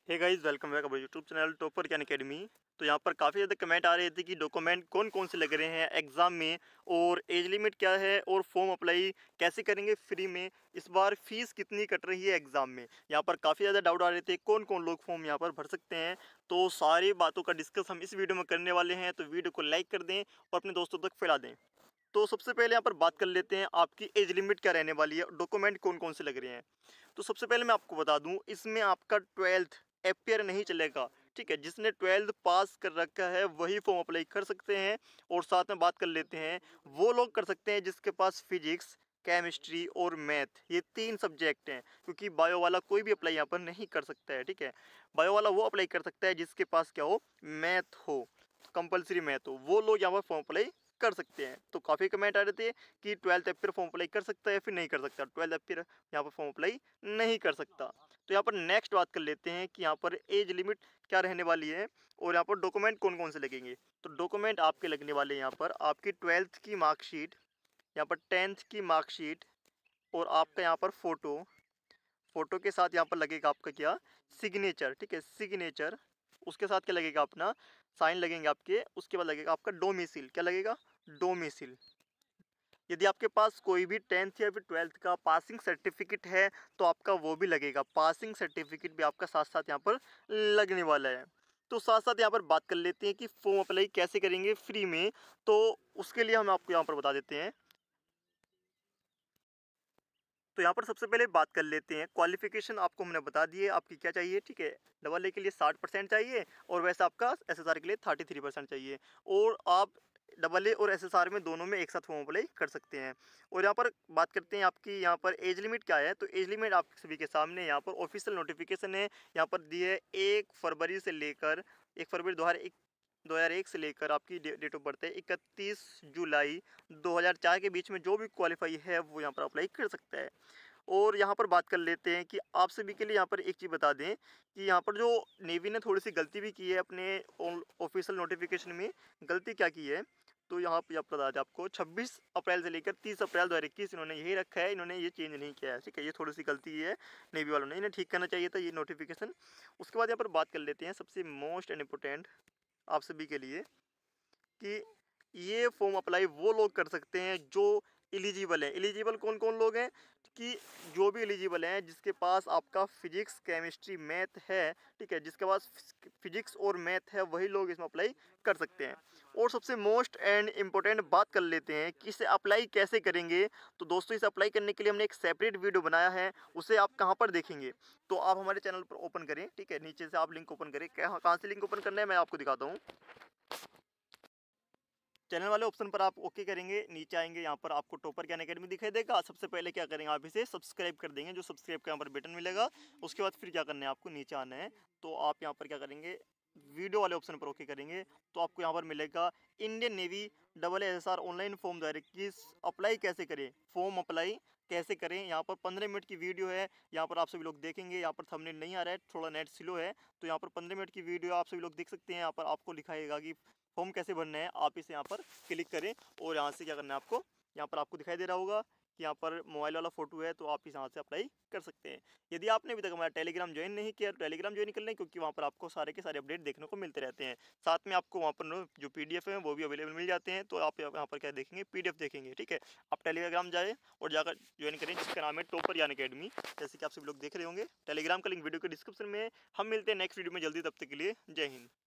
हे guys, welcome back अपने YouTube channel topper Gyan academy. तो यहाँ पर काफ़ी ज़्यादा कमेंट आ रहे थे कि डॉक्यूमेंट कौन कौन से लग रहे हैं एग्ज़ाम में, और एज लिमिट क्या है, और फॉर्म अप्लाई कैसे करेंगे फ्री में, इस बार फीस कितनी कट रही है एग्ज़ाम में। यहाँ पर काफ़ी ज़्यादा डाउट आ रहे थे कौन कौन लोग फॉर्म यहाँ पर भर सकते हैं। तो सारी बातों का डिस्कस हम इस वीडियो में करने वाले हैं, तो वीडियो को लाइक कर दें और अपने दोस्तों तक फैला दें। तो सबसे पहले यहाँ पर बात कर लेते हैं आपकी एज लिमिट क्या रहने वाली है, डॉक्यूमेंट कौन कौन से लग रहे हैं। तो सबसे पहले मैं आपको बता दूं, इसमें आपका 12th एपियर नहीं चलेगा। ठीक है, जिसने 12th पास कर रखा है वही फॉर्म अप्लाई कर सकते हैं। और साथ में बात कर लेते हैं, वो लोग कर सकते हैं जिसके पास फिजिक्स, केमिस्ट्री और मैथ ये 3 सब्जेक्ट हैं, क्योंकि बायो वाला कोई भी अप्लाई यहाँ पर नहीं कर सकता है। ठीक है, बायो वाला वो अप्लाई कर सकता है जिसके पास क्या हो, मैथ हो, कंपलसरी मैथ हो, वो लोग यहाँ पर फॉर्म अप्लाई कर सकते हैं। तो काफ़ी कमेंट आ रहे थे कि 12th अपियर फॉर्म अप्लाई कर सकता है या फिर नहीं कर सकता। 12th अपियर यहाँ पर फॉर्म अप्लाई नहीं कर सकता। तो यहाँ पर नेक्स्ट बात कर लेते हैं कि यहाँ पर एज लिमिट क्या रहने वाली है और यहाँ पर डॉक्यूमेंट कौन कौन से लगेंगे। तो डॉक्यूमेंट आपके लगने वाले हैं यहाँ पर आपकी 12th की मार्कशीट, यहाँ पर 10th की मार्कशीट, और आपका यहाँ पर फ़ोटो के साथ यहाँ पर लगेगा आपका क्या, सिग्नेचर। ठीक है, सिग्नेचर, उसके साथ क्या लगेगा, अपना साइन लगेंगे आपके। उसके बाद लगेगा आपका डोमिसिल, क्या लगेगा, डोमिसिल। यदि आपके पास कोई भी 10th या फिर 12th का पासिंग सर्टिफिकेट है तो आपका वो भी लगेगा, पासिंग सर्टिफिकेट भी आपका साथ साथ यहाँ पर लगने वाला है। तो साथ साथ यहाँ पर बात कर लेते हैं कि फॉर्म अप्लाई कैसे करेंगे फ्री में। तो उसके लिए हम आपको यहाँ पर बता देते हैं। तो यहाँ पर सबसे पहले बात कर लेते हैं, क्वालिफिकेशन आपको हमने बता दी है आपकी क्या चाहिए। ठीक है, डबल ए के लिए 60% चाहिए, और वैसे आपका एसएसआर के लिए 33% चाहिए। और आप डबल ए और एसएसआर में दोनों में एक साथ फॉर्म अप्लाई कर सकते हैं। और यहाँ पर बात करते हैं आपकी यहाँ पर एज लिमिट क्या है। तो एज लिमिट आप सभी के सामने यहाँ पर ऑफिशियल नोटिफिकेशन है, यहाँ पर दी है 1 फरवरी से लेकर 1 फरवरी 2001 से लेकर आपकी डेट ऑफ बर्थ है 31 जुलाई 2004 के बीच में जो भी क्वालिफाई है वो यहाँ पर अप्लाई कर सकता है। और यहाँ पर बात कर लेते हैं कि आप सभी के लिए यहाँ पर एक चीज़ बता दें कि यहाँ पर जो नेवी ने थोड़ी सी गलती भी की है अपने ऑफिशियल नोटिफिकेशन में। गलती क्या की है, तो यहाँ पर बता दें आपको, 26 अप्रैल से लेकर 30 अप्रैल 2021 इन्होंने यही रखा है, इन्होंने ये चेंज नहीं किया है। ठीक है, ये थोड़ी सी गलती है नेवी वालों ने, इन्हें ठीक करना चाहिए था ये नोटिफिकेशन। उसके बाद यहाँ पर बात कर लेते हैं सबसे मोस्ट एंड इम्पोर्टेंट आप सभी के लिए कि ये फॉर्म अप्लाई वो लोग कर सकते हैं जो एलिजिबल हैं। एलिजिबल कौन कौन लोग हैं, कि जो भी एलिजिबल हैं जिसके पास आपका फिजिक्स, केमिस्ट्री, मैथ है। ठीक है, जिसके पास फिजिक्स और मैथ है वही लोग इसमें अप्लाई कर सकते हैं। और सबसे मोस्ट एंड इम्पोर्टेंट बात कर लेते हैं कि इसे अप्लाई कैसे करेंगे। तो दोस्तों, इसे अप्लाई करने के लिए हमने एक सेपरेट वीडियो बनाया है, उसे आप कहाँ पर देखेंगे, तो आप हमारे चैनल पर ओपन करें। ठीक है, नीचे से आप लिंक ओपन करें, कहाँ से लिंक ओपन करना है मैं आपको दिखाता हूँ। चैनल वाले ऑप्शन पर आप ओके करेंगे, नीचे आएंगे, यहाँ पर आपको टॉपर ज्ञान अकेडमी दिखाई देगा। सबसे पहले क्या करेंगे, आप इसे सब्सक्राइब कर देंगे, जो सब्सक्राइब का यहाँ पर बटन मिलेगा। उसके बाद फिर क्या करना है, आपको नीचे आना है। तो आप यहाँ पर क्या करेंगे, वीडियो वाले ऑप्शन पर ओके करेंगे, तो आपको यहाँ पर मिलेगा Indian navy double SSR online form 2021 apply कैसे करें, फॉर्म अप्लाई कैसे करें। यहाँ पर 15 मिनट की वीडियो है, यहाँ पर आप सभी लोग देखेंगे। यहाँ पर थंबनेल नहीं आ रहा है, थोड़ा नेट स्लो है, तो यहाँ पर 15 मिनट की वीडियो आप सभी लोग देख सकते हैं। यहाँ पर आपको लिखाएगा कि फॉर्म कैसे भरना है, आप इसे यहाँ पर क्लिक करें और यहाँ से क्या करना है, आपको यहाँ पर आपको दिखाई दे रहा होगा कि यहाँ पर मोबाइल वाला फोटो है, तो आप इस यहाँ से अप्लाई कर सकते हैं। यदि आपने अभी तक हमारा टेलीग्राम ज्वाइन नहीं किया तो टेलीग्राम ज्वाइन कर लें, क्योंकि वहाँ पर आपको सारे के सारे अपडेट देखने को मिलते रहते हैं। साथ में आपको वहाँ पर जो पीडीएफ है वो भी अवेलेबल मिल जाते हैं, तो आप यहाँ पर क्या देखेंगे, पीडीएफ देखेंगे। ठीक है, आप टेलीग्राम जाए और जाकर ज्वाइन करें, जिसका नाम है टॉपर ज्ञान अकेडमी, जैसे कि आप सभी लोग देख रहे होंगे। टेलीग्राम का लिंक वीडियो के डिस्क्रिप्शन में है। हम मिलते हैं नेक्स्ट वीडियो में जल्दी, तब तक के लिए जय हिंद।